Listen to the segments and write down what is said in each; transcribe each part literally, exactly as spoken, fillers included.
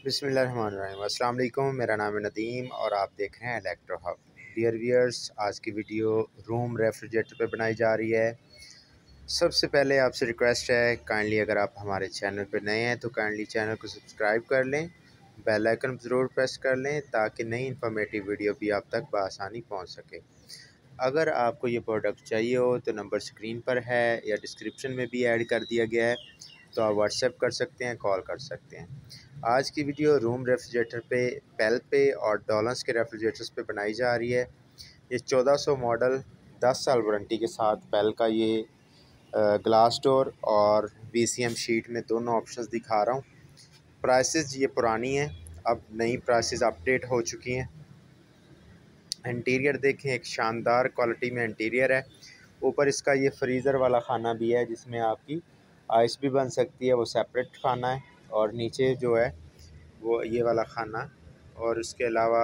बिस्मिल्लाहिर्रहमानिर्रहीम। अस्सलाम वालेकुम, मेरा नाम है नदीम और आप देख रहे हैं इलेक्ट्रो हब। डियर व्यूअर्स, आज की वीडियो रूम रेफ्रिजरेटर पे बनाई जा रही है। सबसे पहले आपसे रिक्वेस्ट है, काइंडली अगर आप हमारे चैनल पे नए हैं तो काइंडली चैनल को सब्सक्राइब कर लें, बेल आइकन ज़रूर प्रेस कर लें ताकि नई इन्फॉर्मेटिव वीडियो भी आप तक बआसानी पहुँच सके। अगर आपको ये प्रोडक्ट चाहिए हो तो नंबर स्क्रीन पर है या डिस्क्रिप्शन में भी ऐड कर दिया गया है, तो आप व्हाट्सएप कर सकते हैं, कॉल कर सकते हैं। आज की वीडियो रूम रेफ्रिजरेटर पे, पेल पे और डॉलन्स के रेफ्रिजरेटर्स पे बनाई जा रही है। ये चौदह सौ मॉडल दस साल वारंटी के साथ पेल का ये ग्लास डोर और वी सी एम शीट में दोनों ऑप्शंस दिखा रहा हूँ। प्राइसेस ये पुरानी हैं, अब नई प्राइसेस अपडेट हो चुकी हैं। इंटीरियर देखें, एक शानदार क्वालिटी में इंटीरियर है। ऊपर इसका ये फ्रीज़र वाला खाना भी है जिसमें आपकी आइस भी बन सकती है, वो सेपरेट खाना है। और नीचे जो है वो ये वाला खाना, और इसके अलावा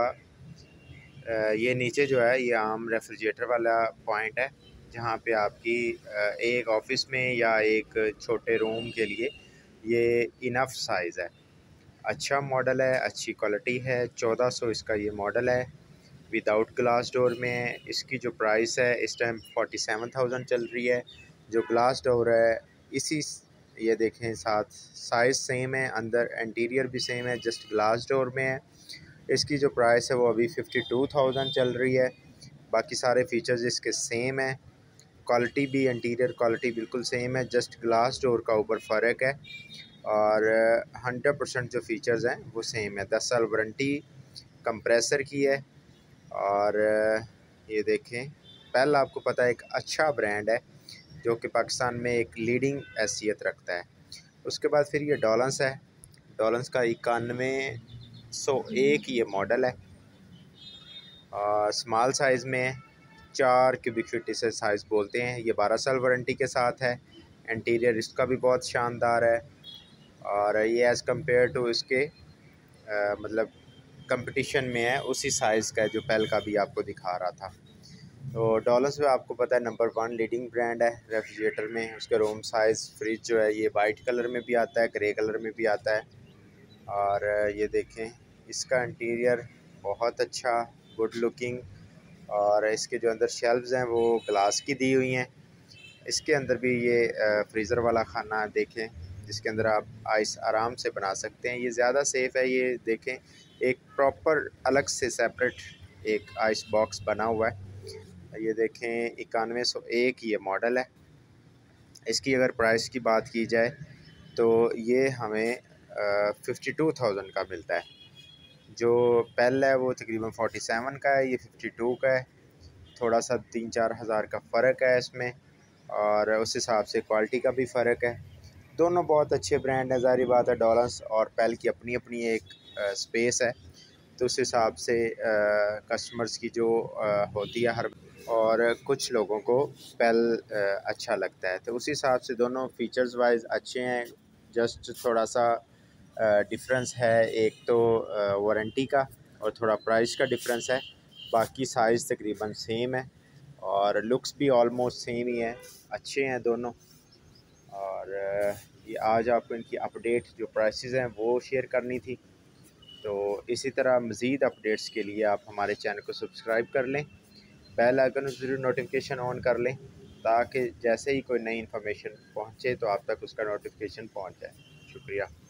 ये नीचे जो है ये आम रेफ्रिजरेटर वाला पॉइंट है जहाँ पे आपकी एक ऑफ़िस में या एक छोटे रूम के लिए ये इनफ साइज़ है। अच्छा मॉडल है, अच्छी क्वालिटी है। चौदह सौ इसका ये मॉडल है, विदाउट ग्लास डोर में है। इसकी जो प्राइस है इस टाइम फोर्टी सेवन थाउजेंड चल रही है। जो ग्लास डोर है इसी ये देखें साथ साइज़ सेम है, अंदर इंटीरियर भी सेम है, जस्ट ग्लास डोर में है। इसकी जो प्राइस है वो अभी फिफ्टी टू थाउजेंड चल रही है। बाकी सारे फीचर्स इसके सेम है, क्वालिटी भी, इंटीरियर क्वालिटी बिल्कुल सेम है, जस्ट ग्लास डोर का ऊपर फ़र्क है। और हंड्रेड परसेंट जो फीचर्स हैं वो सेम है। दस साल वारंटी कंप्रेसर की है। और ये देखें, पेल आपको पता है एक अच्छा ब्रांड है जो कि पाकिस्तान में एक लीडिंग हैसियत रखता है। उसके बाद फिर ये डॉलन्स है। डॉलन्स का इक्यानवे सौ एक ये मॉडल है, स्मॉल साइज़ में है, चार क्यूबिक फीट इसे साइज़ बोलते हैं। ये बारह साल वारंटी के साथ है। इंटीरियर इसका भी बहुत शानदार है और ये एज़ कम्पेयर टू इसके आ, मतलब कंपटीशन में है उसी साइज़ का है जो पेल का भी आपको दिखा रहा था। तो डॉलन्स में आपको पता है नंबर वन लीडिंग ब्रांड है रेफ्रिजरेटर में। उसके रूम साइज़ फ्रिज जो है ये वाइट कलर में भी आता है, ग्रे कलर में भी आता है। और ये देखें, इसका इंटीरियर बहुत अच्छा, गुड लुकिंग। और इसके जो अंदर शेल्व्स हैं वो ग्लास की दी हुई हैं। इसके अंदर भी ये फ्रीज़र वाला खाना देखें जिसके अंदर आप आइस आराम से बना सकते हैं। ये ज़्यादा सेफ़ है। ये देखें, एक प्रॉपर अलग से सेपरेट एक आइस बॉक्स बना हुआ है। ये देखें, इक्यानवे सौ एक ये मॉडल है। इसकी अगर प्राइस की बात की जाए तो ये हमें फिफ्टी टू थाउजेंड का मिलता है। जो पेल है वो तकरीबन फोर्टी सेवन का है, ये फिफ्टी टू का है। थोड़ा सा तीन चार हज़ार का फ़र्क है इसमें, और उस हिसाब से क्वालिटी का भी फ़र्क है। दोनों बहुत अच्छे ब्रांड हैं। ज़ाहिर बात है डॉलन्स और पेल की अपनी अपनी एक स्पेस है, तो उस हिसाब से कस्टमर्स की जो आ, होती है हर, और कुछ लोगों को पेल अच्छा लगता है, तो उस हिसाब से दोनों फीचर्स वाइज अच्छे हैं। जस्ट थोड़ा सा डिफरेंस है, एक तो वारंटी का और थोड़ा प्राइस का डिफरेंस है। बाकी साइज़ तकरीबन सेम है और लुक्स भी ऑलमोस्ट सेम ही है, अच्छे हैं दोनों। और ये आज आपको इनकी अपडेट जो प्राइसेस हैं वो शेयर करनी थी। तो इसी तरह मज़ीद अपडेट्स के लिए आप हमारे चैनल को सब्सक्राइब कर लें, बेल आइकन ज़रूर नोटिफिकेशन ऑन कर लें ताकि जैसे ही कोई नई इन्फॉर्मेशन पहुँचे तो आप तक उसका नोटिफिकेशन पहुँच जाए। शुक्रिया।